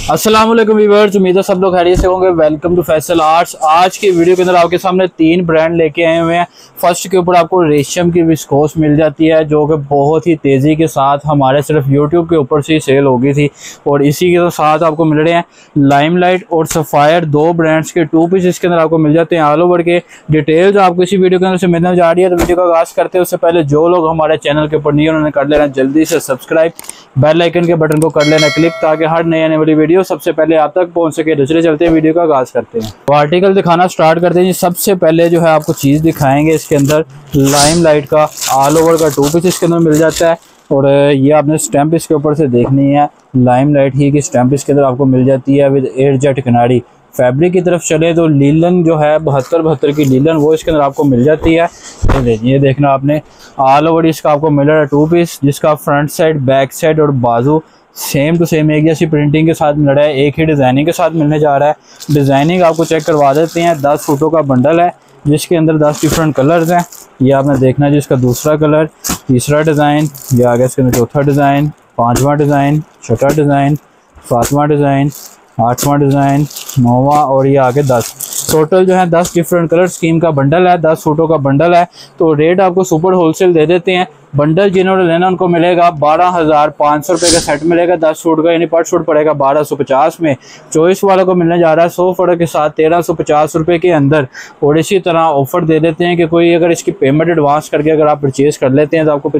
अस्सलाम वालेकुम व्यूअर्स, उम्मीद है सब लोग खैरियत से होंगे। Welcome to Faisal arts. आज की वीडियो के अंदर आपके सामने 3 ब्रांड लेके आए हुए हैं। फर्स्ट के ऊपर आपको रेशम की विस्कोस मिल जाती है, जो कि बहुत ही तेज़ी के साथ हमारे सिर्फ यूट्यूब के ऊपर से ही सेल हो गई थी। और इसी के साथ आपको मिल रहे हैं लाइमलाइट और सफ़ायर, 2 ब्रांड्स के 2 पीस इसके अंदर आपको मिल जाते हैं। ऑल ओवर के डिटेल्स आपको इसी वीडियो के अंदर से मिलने जा रही है। तो वीडियो का आगाज़ करते हैं उससे पहले जो लोग हमारे चैनल के ऊपर नहीं, उन्होंने कर लेना जल्दी से सब्सक्राइब, बेल आइकन के बटन को कर लेना क्लिक, ताकि हर नई आने वाली वीडियो सबसे पहले आप तक पहुंच सके। दूसरे चलते हैं, वीडियो का आगाज करते हैं। तो आर्टिकल दिखाना स्टार्ट करते हैं जी। सबसे पहले जो है आपको चीज़ दिखाएंगे, इसके अंदर लाइमलाइट का ऑल ओवर का 2 पीस इसके अंदर मिल जाता है। और ये आपने स्टैंप इसके ऊपर से देखनी है, लाइमलाइट ही की स्टैंप इसके अंदर आपको मिल जाती है विद एयरजेट किनारी। फैब्रिक की तरफ चले तो लीलन जो है 72 की लीलन, वो इसके अंदर आपको मिल जाती है। ये देखना आपने ऑल ओवर इसका आपको मिल रहा है 2 पीस, जिसका फ्रंट साइड, बैक साइड और बाजू सेम टू सेम एक जैसी प्रिंटिंग के साथ मिल रहा है, एक ही डिज़ाइनिंग के साथ मिलने जा रहा है। डिज़ाइनिंग आपको चेक करवा देते हैं। 10 फोटो का बंडल है, जिसके अंदर 10 डिफरेंट कलर्स हैं। ये आपने देखना है जिसका दूसरा कलर, तीसरा डिज़ाइन, ये आ गया इसके अंदर चौथा डिज़ाइन, 5वां डिज़ाइन, छठा डिज़ाइन, 7वां डिज़ाइन, 8वां डिज़ाइन, 9वां और ये आगे 10। टोटल जो है 10 डिफरेंट कलर स्कीम का बंडल है, 10 फोटो का बंडल है। तो रेट आपको सुपर होलसेल दे देते हैं। बंडल जिन्होंने लेना उनको मिलेगा 12,500 रुपये का सेट मिलेगा 10 सूट का, यानी पर सूट पड़ेगा 1250 में। चॉइस वालों को मिलने जा रहा है 100 फर्क के साथ 1350 रुपये के अंदर। और इसी तरह ऑफर दे देते हैं कि कोई अगर इसकी पेमेंट एडवांस करके अगर आप परचेज़ कर लेते हैं तो आपको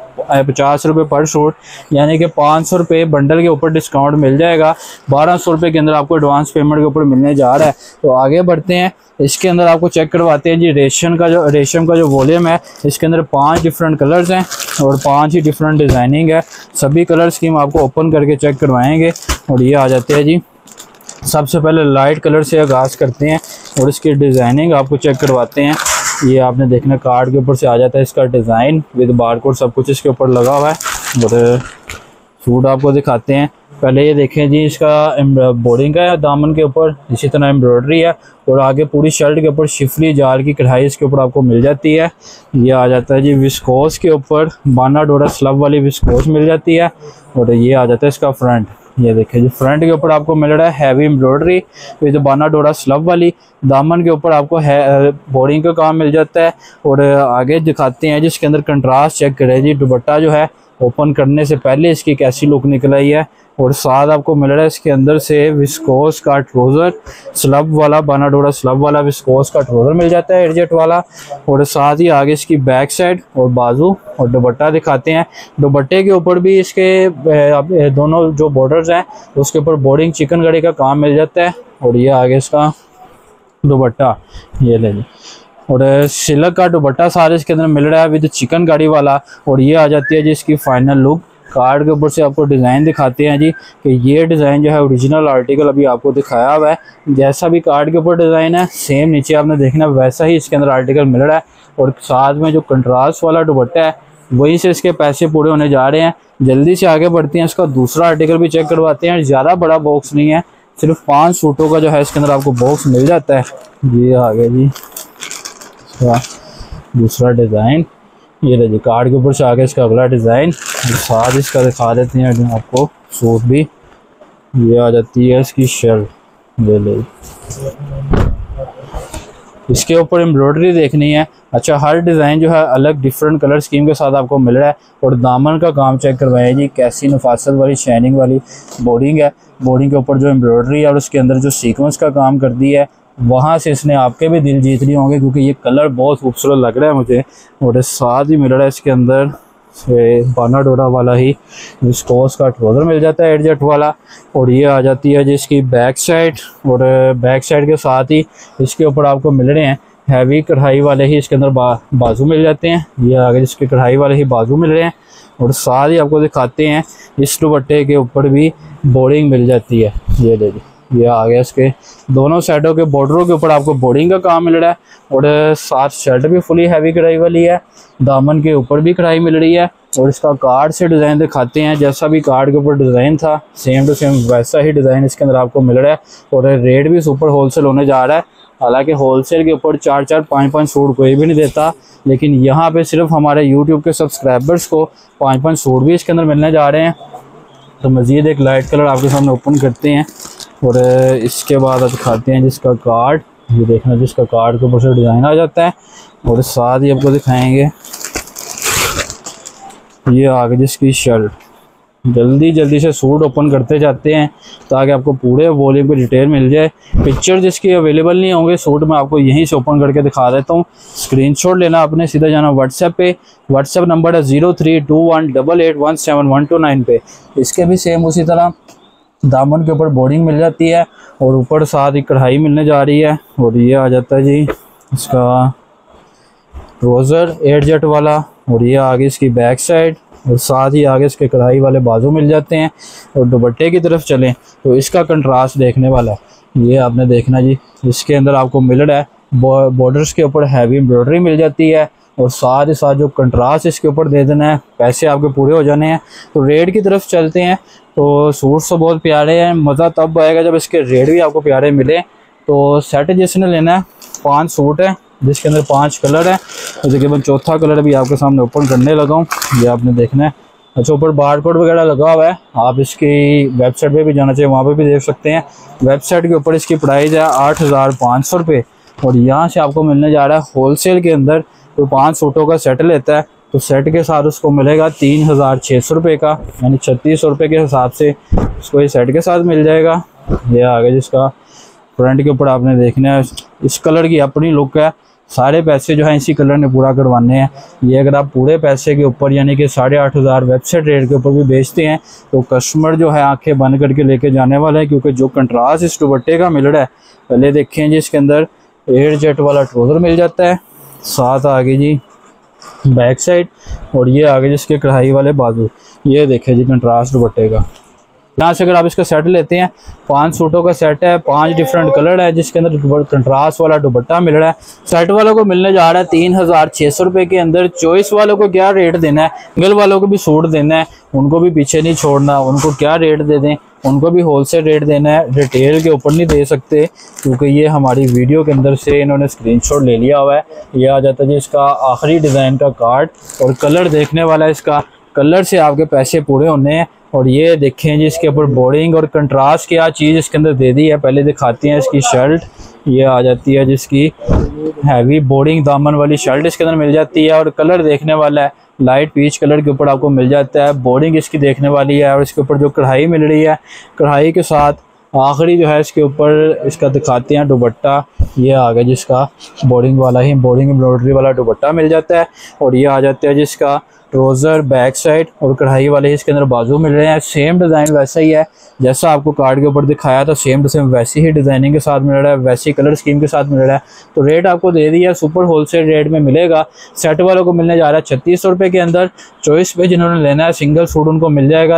50 रुपये पर सूट, यानी कि 500 रुपये बंडल के ऊपर डिस्काउंट मिल जाएगा। 1200 रुपये के अंदर आपको एडवांस पेमेंट के ऊपर मिलने जा रहा है। तो आगे बढ़ते हैं, इसके अंदर आपको चेक करवाते हैं जी। रेशम का जो वॉल्यूम है, इसके अंदर 5 डिफरेंट कलर्स हैं और 5 ही डिफरेंट डिज़ाइनिंग है। सभी कलर स्कीम आपको ओपन करके चेक करवाएंगे। और ये आ जाते हैं जी। सबसे पहले लाइट कलर से आगाज़ करते हैं और इसकी डिज़ाइनिंग आपको चेक करवाते हैं। ये आपने देखना कार्ड के ऊपर से आ जाता है इसका डिज़ाइन विद बारकोड, सब कुछ इसके ऊपर लगा हुआ है। और सूट आपको दिखाते हैं। पहले ये देखें जी, इसका बोर्डिंग का है दामन के ऊपर, इसी तरह एम्ब्रॉयडरी है। और आगे पूरी शर्ट के ऊपर शिफली जाल की कढ़ाई इसके ऊपर आपको मिल जाती है। ये आ जाता है जी विस्कोस के ऊपर, बाना डोरा स्लब वाली विस्कोस मिल जाती है। और ये आ जाता है इसका फ्रंट। ये देखें जी, फ्रंट के ऊपर आपको मिल रहा है हैवी एम्ब्रॉयडरी विद बाना डोरा स्लब वाली। दामन के ऊपर आपको बोर्डिंग का काम मिल जाता है। और आगे दिखाते हैं जिसके अंदर कंट्रास्ट चेक करें जी। दुपट्टा जो है ओपन करने से पहले इसकी कैसी लुक निकल आई है। और साथ आपको मिल रहा है इसके अंदर से विस्कोस का ट्राउज़र, स्लब वाला बाना डोरा स्लब वाला विस्कोस का ट्राउज़र मिल जाता है एयरजेट वाला। और साथ ही आगे इसकी बैक साइड और बाजू और दुपट्टा दिखाते हैं। दुपट्टे के ऊपर भी इसके दोनों जो बॉर्डर्स हैं उसके ऊपर बोर्डिंग चिकनकारी का काम मिल जाता है। और ये आगे इसका दुपट्टा, ये ले ली। और सिल्क का दुपट्टा सारे इसके अंदर मिल रहा है विद चिकनकारी वाला। और ये आ जाती है जी इसकी फाइनल लुक। कार्ड के ऊपर से आपको डिज़ाइन दिखाते हैं जी, कि ये डिज़ाइन जो है ओरिजिनल आर्टिकल अभी आपको दिखाया हुआ है। जैसा भी कार्ड के ऊपर डिज़ाइन है सेम नीचे आपने देखना वैसा ही इसके अंदर आर्टिकल मिल रहा है। और साथ में जो कंट्रास्ट वाला दुपट्टा है वहीं से इसके पैसे पूरे होने जा रहे हैं। जल्दी से आगे बढ़ते हैं, इसका दूसरा आर्टिकल भी चेक करवाते हैं। ज़्यादा बड़ा बॉक्स नहीं है, सिर्फ 5 सूटों का जो है इसके अंदर आपको बॉक्स मिल जाता है। ये आ गया जी दूसरा डिज़ाइन। ये रही कार्ड के ऊपर से आगे इसका अगला डिज़ाइन। साथ इसका दिखा देते हैं आपको सूट भी। ये आ जाती है इसकी शर्ट, ये ले। इसके ऊपर एम्ब्रॉयडरी देखनी है। अच्छा, हर डिज़ाइन जो है अलग डिफरेंट कलर स्कीम के साथ आपको मिल रहा है। और दामन का काम चेक करवाएं जी, कैसी नफासत वाली शाइनिंग वाली बोर्डिंग है। बोर्डिंग के ऊपर जो एम्ब्रॉयडरी है और उसके अंदर जो सीक्वेंस का काम कर दी है, वहाँ से इसने आपके भी दिल जीत लिए होंगे, क्योंकि ये कलर बहुत खूबसूरत लग रहा है मुझे। और साथ ही मिल रहा है इसके अंदर बाना डोरा वाला ही विस्कोस का ट्राउज़र मिल जाता है एयरजेट वाला। और ये आ जाती है जिसकी बैक साइड। और बैक साइड के साथ ही इसके ऊपर आपको मिल रहे हैं हैवी कढ़ाई वाले ही इसके अंदर बाजू मिल जाते हैं। ये आगे जिसके कढ़ाई वाले ही बाजू मिल रहे हैं। और साथ ही आपको दिखाते हैं इस दुपट्टे के ऊपर भी बोर्डिंग मिल जाती है। ये ले ली, ये आ गया इसके दोनों साइडों के बॉर्डरों के ऊपर आपको बोर्डिंग का काम मिल रहा है। और साथ शर्ट भी फुली हैवी कढ़ाई वाली है, दामन के ऊपर भी कढ़ाई मिल रही है। और इसका कार्ड से डिज़ाइन दिखाते हैं, जैसा भी कार्ड के ऊपर डिज़ाइन था सेम टू सेम वैसा ही डिज़ाइन इसके अंदर आपको मिल रहा है। और रेट भी सुपर होलसेल होने जा रहा है। हालांकि होलसेल के ऊपर 4-4, 5-5 सूट कोई भी नहीं देता, लेकिन यहाँ पे सिर्फ हमारे यूट्यूब के सब्सक्राइबर्स को 5-5 सूट भी इसके अंदर मिलने जा रहे हैं। तो मज़ीद एक लाइट कलर आपके सामने ओपन करते हैं और इसके बाद दिखाते हैं जिसका कार्ड। ये देखना जिसका कार्ड के ऊपर से डिज़ाइन आ जाता है और साथ ही आपको दिखाएंगे ये आगे जिसकी शर्ट। जल्दी से सूट ओपन करते जाते हैं ताकि आपको पूरे वॉल्यूम की डिटेल मिल जाए। पिक्चर जिसकी अवेलेबल नहीं होंगे सूट में आपको यहीं से ओपन करके दिखा देता हूँ। स्क्रीनशॉट लेना आपने, सीधा जाना व्हाट्सएप पे। व्हाट्सएप नंबर है 0321881729 पे। इसके भी सेम उसी तरह दामन के ऊपर बॉर्डिंग मिल जाती है और ऊपर साथ ही कढ़ाई मिलने जा रही है। और ये आ जाता है जी इसका ट्राउज़र 8 जट वाला और ये आगे इसकी बैक साइड और साथ ही आगे इसके कढ़ाई वाले बाजू मिल जाते हैं। और दुपट्टे की तरफ चलें तो इसका कंट्रास्ट देखने वाला है। ये आपने देखना जी, इसके अंदर आपको मिल रहा है बॉर्डर्स के ऊपर हैवी एम्ब्रॉयडरी मिल जाती है और साथ ही साथ जो कंट्रास्ट इसके ऊपर दे देना है, पैसे आपके पूरे हो जाने हैं। तो रेट की तरफ चलते हैं तो सूट तो बहुत प्यारे हैं, मज़ा तब आएगा जब इसके रेट भी आपको प्यारे मिले। तो सेट जिसने लेना है 5 सूट है जिसके अंदर 5 कलर है। तो तकरीबन चौथा कलर भी आपके सामने ओपन करने लगा हूँ, ये आपने देखना है। अच्छा ऊपर बारकोड वगैरह लगा हुआ है, आप इसकी वेबसाइट पे भी जाना चाहिए, वहाँ पे भी देख सकते हैं। वेबसाइट के ऊपर इसकी प्राइस है 8500 रुपये और यहाँ से आपको मिलने जा रहा है होलसेल के अंदर। तो 5 सूटों का सेट लेता है तो सेट के साथ उसको मिलेगा 3600 रुपये का, यानी 3600 रुपये के हिसाब से उसको ये सेट के साथ मिल जाएगा। ये आगे जिसका फ्रंट के ऊपर आपने देखना है, इस कलर की अपनी लुक है। सारे पैसे जो है इसी कलर ने पूरा करवाने हैं। ये अगर आप पूरे पैसे के ऊपर यानी कि 8500 वेबसाइट रेट के ऊपर भी बेचते हैं तो कस्टमर जो है आंखें बंद करके लेके जाने वाला है, क्योंकि जो कंट्रास्ट इस दुपट्टे का मिल रहा है। पहले देखें जी इसके अंदर 8 जट वाला ट्राउज़र मिल जाता है, साथ आगे जी बैक साइड और ये आगे जिसके कढ़ाई वाले बाजू। ये देखें जी कंट्रास्ट दुपट्टे का। यहाँ से अगर आप इसका सेट लेते हैं 5 सूटों का सेट है, 5 डिफरेंट कलर है जिसके अंदर कंट्रास्ट वाला दुपट्टा मिल रहा है। सेट वालों को मिलने जा रहा है 3600 रुपये के अंदर। चॉइस वालों को क्या रेट देना है, सिंगल वालों को भी सूट देना है, उनको भी पीछे नहीं छोड़ना। उनको क्या रेट दे दें, उनको भी होलसेल रेट देना है, रिटेल के ऊपर नहीं दे सकते, क्योंकि ये हमारी वीडियो के अंदर से इन्होंने स्क्रीनशॉट ले लिया हुआ है। ये आ जाता है जी इसका आखिरी डिज़ाइन का कार्ड और कलर देखने वाला है। इसका कलर से आपके पैसे पूरे होने हैं। और ये देखें जी इसके ऊपर बॉर्डिंग और कंट्रास्ट क्या चीज़ इसके अंदर दे दी है। पहले दिखाते हैं इसकी शर्ट। ये आ जाती है जिसकी हैवी बॉर्डिंग दामन वाली शर्ट इसके अंदर मिल जाती है और कलर देखने वाला है लाइट पीच कलर के ऊपर आपको मिल जाता है। बॉर्डिंग इसकी देखने वाली है और इसके ऊपर जो कढ़ाई मिल रही है, कढ़ाई के साथ आखिरी जो है इसके ऊपर इसका दिखाते हैं दुपट्टा। ये आ गया जिसका बॉर्डिंग वाला ही बॉर्डिंग एम्ब्रॉयडरी वाला दुपट्टा मिल जाता है। और ये आ जाता है जिसका ट्राउज़र बैक साइड और कढ़ाई वाले इसके अंदर बाजू मिल रहे हैं। सेम डिज़ाइन वैसा ही है जैसा आपको कार्ड के ऊपर दिखाया था, सेम टू सेम वैसी ही डिज़ाइनिंग के साथ मिल रहा है, वैसी कलर स्कीम के साथ मिल रहा है। तो रेट आपको दे दिया सुपर होलसेल रेट में मिलेगा। सेट वालों को मिलने जा रहा है 3600 रुपये के अंदर। चॉइस पे जिन्होंने लेना है सिंगल सूट उनको मिल जाएगा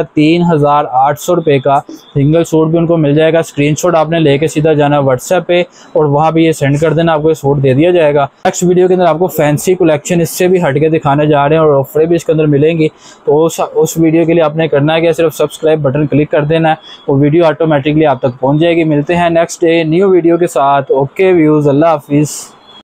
3800 रुपये का। सिंगल सूट भी उनको मिल जाएगा। स्क्रीनशॉट आपने लेके सीधा जाना व्हाट्सएप पे और वहाँ भी ये सेंड कर देना, आपको ये सूट दे दिया जाएगा। नेक्स्ट वीडियो के अंदर आपको फैंसी कलेक्शन इससे भी हट के दिखाने जा रहे हैं और ऑफरें भी इसके अंदर मिलेंगी। तो उस वीडियो के लिए आपने करना है कि सिर्फ सब्सक्राइब बटन क्लिक कर देना है, वो वीडियो ऑटोमेटिकली आप तक पहुंच जाएगी। मिलते हैं नेक्स्ट डे न्यू वीडियो के साथ। ओके व्यूज़, अल्लाह हाफिज़।